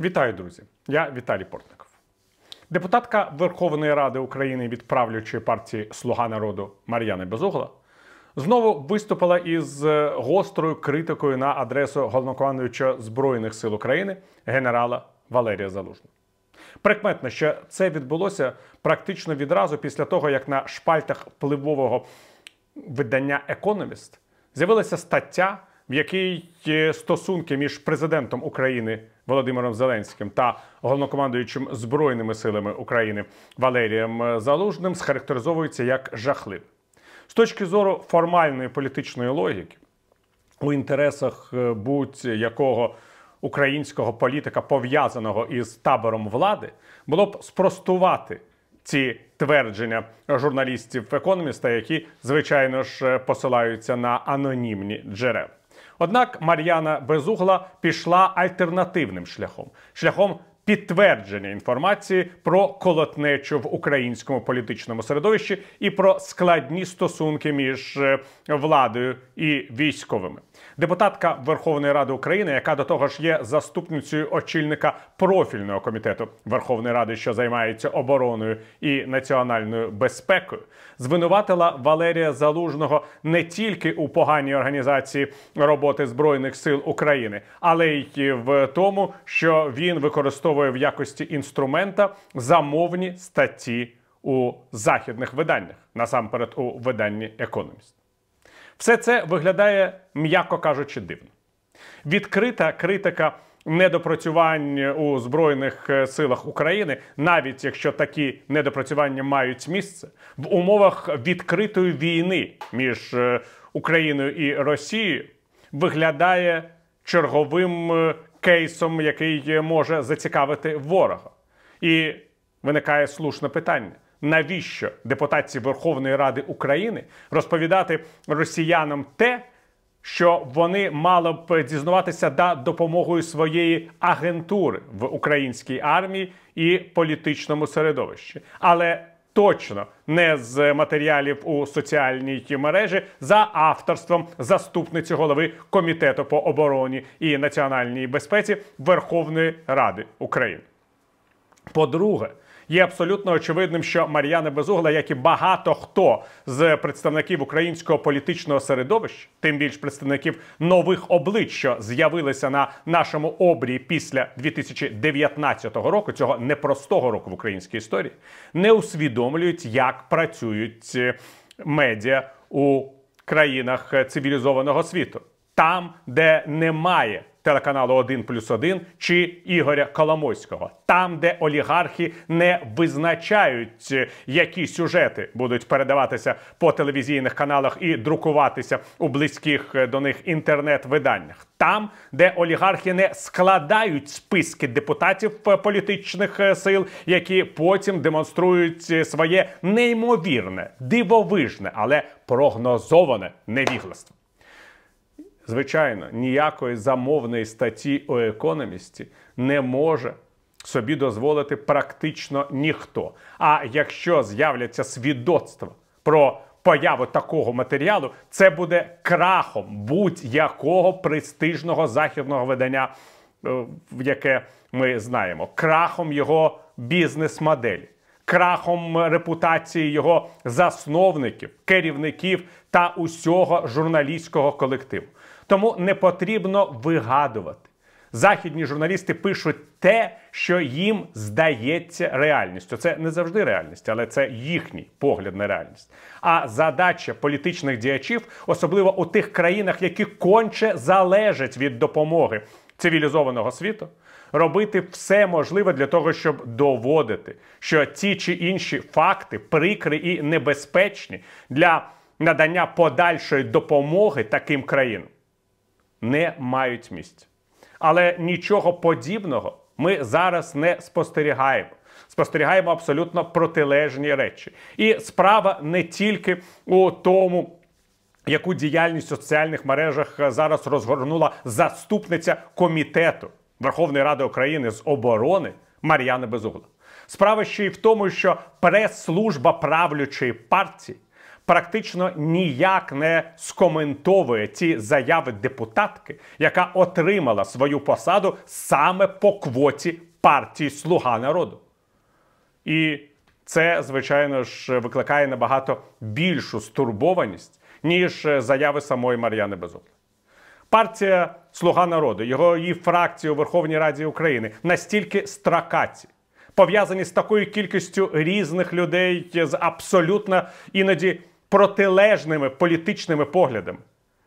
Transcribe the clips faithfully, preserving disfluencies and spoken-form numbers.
Вітаю, друзі! Я Віталій Портников. Депутатка Верховної Ради України від правлячої партії «Слуга народу» Мар'яна Безугла знову виступила із гострою критикою на адресу головнокомандуючого Збройних сил України генерала Валерія Залужного. Прикметно, що це відбулося практично відразу після того, як на шпальтах впливового видання «Економіст» з'явилася стаття, в якій стосунки між президентом України Володимиром Зеленським та головнокомандуючим Збройними силами України Валерієм Залужним схарактеризовуються як жахливі. З точки зору формальної політичної логіки, у інтересах будь-якого українського політика, пов'язаного із табором влади, було б спростувати ці твердження журналістів «Економіста», які, звичайно ж, посилаються на анонімні джерела. Однак Мар'яна Безугла пішла альтернативним шляхом. Шляхом підтвердження інформації про колотнечу в українському політичному середовищі і про складні стосунки між владою і військовими. Депутатка Верховної Ради України, яка до того ж є заступницею очільника профільного комітету Верховної Ради, що займається обороною і національною безпекою, звинуватила Валерія Залужного не тільки у поганій організації роботи Збройних сил України, але й в тому, що він використовує в якості інструмента замовні статті у західних виданнях, насамперед у виданні «Економіст». Все це виглядає, м'яко кажучи, дивно. Відкрита критика недопрацювань у Збройних силах України, навіть якщо такі недопрацювання мають місце, в умовах відкритої війни між Україною і Росією, виглядає черговим кейсом, який може зацікавити ворога. І виникає слушне питання. Навіщо депутатці Верховної Ради України розповідати росіянам те, що вони мали б дізнаватися за допомогою своєї агентури в українській армії і політичному середовищі? Але точно не з матеріалів у соціальній мережі за авторством заступниці голови Комітету по обороні і національній безпеці Верховної Ради України. По-друге, є абсолютно очевидним, що Мар'яна Безугла, як і багато хто з представників українського політичного середовища, тим більш представників нових облич, що з'явилися на нашому обрії після дві тисячі дев'ятнадцятого року, цього непростого року в українській історії, не усвідомлюють, як працюють медіа у країнах цивілізованого світу. Там, де немає телеканалу один плюс один чи Ігоря Коломойського. Там, де олігархи не визначають, які сюжети будуть передаватися по телевізійних каналах і друкуватися у близьких до них інтернет-виданнях. Там, де олігархи не складають списки депутатів політичних сил, які потім демонструють своє неймовірне, дивовижне, але прогнозоване невігластво. Звичайно, ніякої замовної статті у «Економісті» не може собі дозволити практично ніхто. А якщо з'являться свідоцтва про появу такого матеріалу, це буде крахом будь-якого престижного західного видання, яке ми знаємо. Крахом його бізнес-моделі. Крахом репутації його засновників, керівників та усього журналістського колективу. Тому не потрібно вигадувати. Західні журналісти пишуть те, що їм здається реальністю. Це не завжди реальність, але це їхній погляд на реальність. А задача політичних діячів, особливо у тих країнах, які конче залежать від допомоги цивілізованого світу, робити все можливе для того, щоб доводити, що ті чи інші факти прикрі і небезпечні для надання подальшої допомоги таким країнам не мають місця. Але нічого подібного ми зараз не спостерігаємо. Спостерігаємо абсолютно протилежні речі. І справа не тільки у тому, яку діяльність у соціальних мережах зараз розгорнула заступниця Комітету Верховної Ради України з оборони Мар'яна Безугла. Справа ще й в тому, що прес-служба правлячої партії практично ніяк не скоментовує ці заяви депутатки, яка отримала свою посаду саме по квоті партії «Слуга народу». І це, звичайно ж, викликає набагато більшу стурбованість, ніж заяви самої Мар'яни Безугли. Партія «Слуга народу», його її фракції у Верховній Раді України настільки строкаті, пов'язані з такою кількістю різних людей з абсолютно іноді протилежними політичними поглядами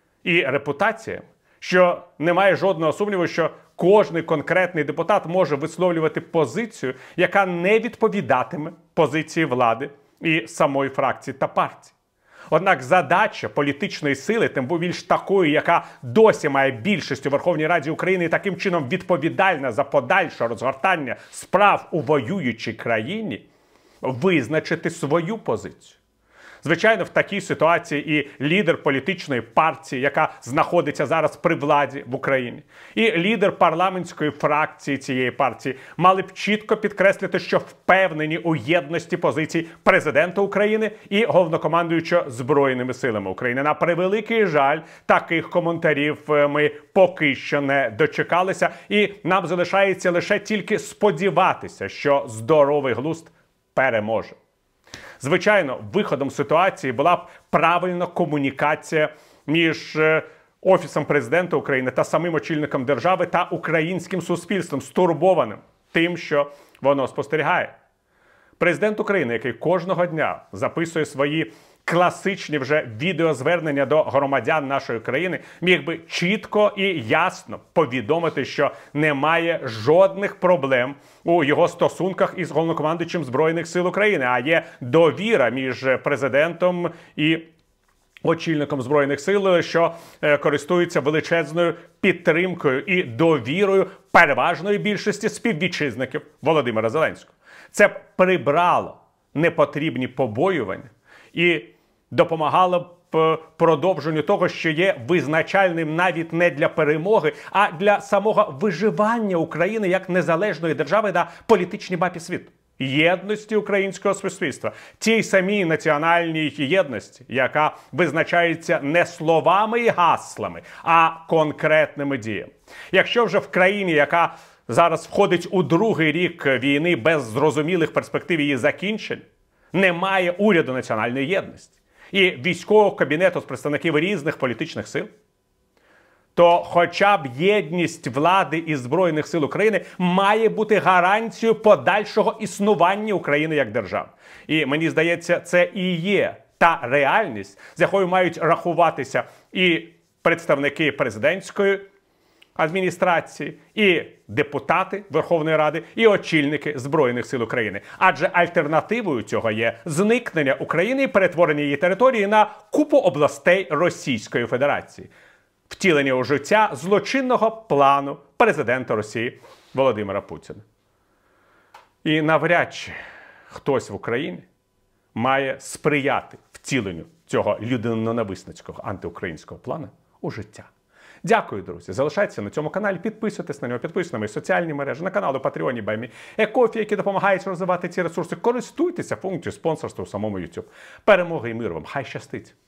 і репутаціями, що немає жодного сумніву, що кожний конкретний депутат може висловлювати позицію, яка не відповідатиме позиції влади і самої фракції та партії. Однак задача політичної сили, тим більш такої, яка досі має більшість у Верховній Раді України і таким чином відповідальна за подальше розгортання справ у воюючій країні, визначити свою позицію. Звичайно, в такій ситуації і лідер політичної партії, яка знаходиться зараз при владі в Україні, і лідер парламентської фракції цієї партії мали б чітко підкреслити, що впевнені у єдності позицій президента України і головнокомандуючого Збройними силами України. На превеликий жаль, таких коментарів ми поки що не дочекалися, і нам залишається лише тільки сподіватися, що здоровий глузд переможе. Звичайно, виходом ситуації була б правильна комунікація між Офісом президента України та самим очільником держави та українським суспільством, стурбованим тим, що воно спостерігає. Президент України, який кожного дня записує свої класичні вже відеозвернення до громадян нашої країни, міг би чітко і ясно повідомити, що немає жодних проблем у його стосунках із головнокомандуючим Збройних сил України, а є довіра між президентом і очільником Збройних сил, що е, користується величезною підтримкою і довірою переважної більшості співвітчизників Володимира Зеленського. Це б прибрало непотрібні побоювання і допомагало б продовженню того, що є визначальним навіть не для перемоги, а для самого виживання України як незалежної держави на політичній мапі світу. Єдності українського суспільства, тій самій національній єдності, яка визначається не словами і гаслами, а конкретними діями. Якщо вже в країні, яка зараз входить у другий рік війни без зрозумілих перспектив її закінчень, немає уряду національної єдності і військового кабінету з представників різних політичних сил, то хоча б єдність влади і Збройних сил України має бути гарантією подальшого існування України як держави. І мені здається, це і є та реальність, з якою мають рахуватися і представники президентської адміністрації, і депутати Верховної Ради, і очільники Збройних сил України. Адже альтернативою цього є зникнення України і перетворення її території на купу областей Російської Федерації. Втілення у життя злочинного плану президента Росії Володимира Путіна. І навряд чи хтось в Україні має сприяти втіленню цього людиноненависницького антиукраїнського плану у життя. Дякую, друзі. Залишайтеся на цьому каналі, підписуйтесь на нього, підписуйтесь на мої соціальні мережі, на канал у Patreon, Баймі, Екофі, які допомагають розвивати ці ресурси. Користуйтеся функцією спонсорства у самому YouTube. Перемоги і миру вам. Хай щастить!